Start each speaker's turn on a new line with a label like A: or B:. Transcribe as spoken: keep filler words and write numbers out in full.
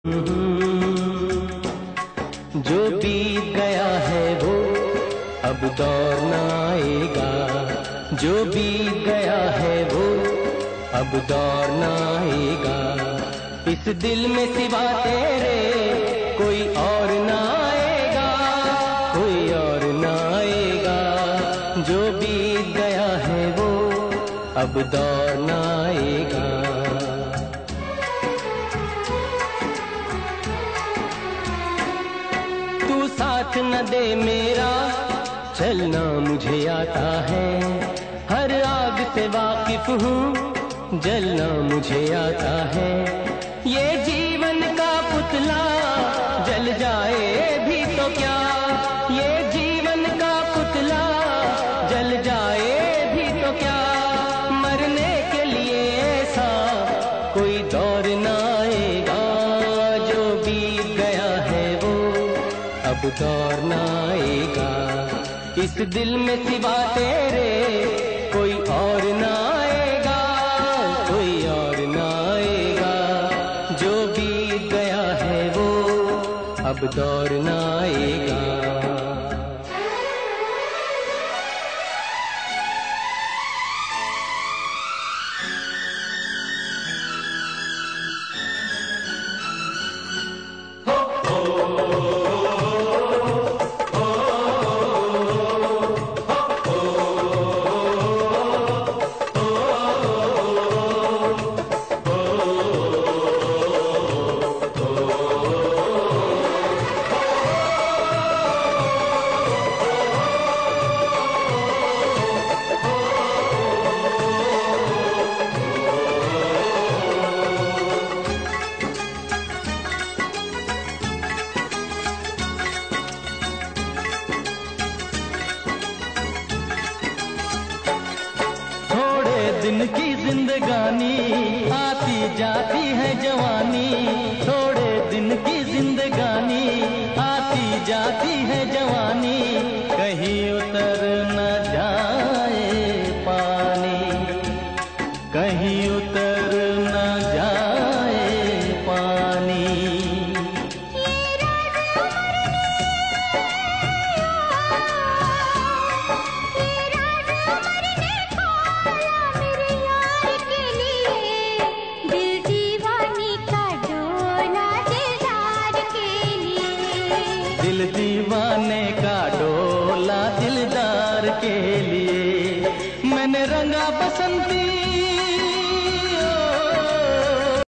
A: जो बीत गया है वो अब दौर न आएगा, जो बीत गया है वो अब दौर न आएगा। इस दिल में सिवा तेरे कोई और न आएगा, कोई और न आएगा। जो बीत गया है वो अब दौर न आएगा। साथ न दे मेरा चलना मुझे आता है, हर आग से वाकिफ हूँ जलना मुझे आता है। ये जीवन का पुतला जल जाए भी तो क्या, ये जीवन का पुतला जल जाए भी तो क्या। मरने के लिए ऐसा कोई दौर न आएगा, जो बीत गया है वो अब दौर न आएगा। इस दिल में सिवा तेरे कोई और न आएगा, कोई और न आएगा। जो बीत गया है वो अब दौर न आएगा। दिन की जिंदगानी आती जाती है जवानी, थोड़े दिन की जिंदगानी आती जाती है जवानी। कहीं उतर न जाए पानी, कहीं उतर न जाए पानी। दिल दीवाने का डोला दिलदार के लिए, मैंने रंगा बस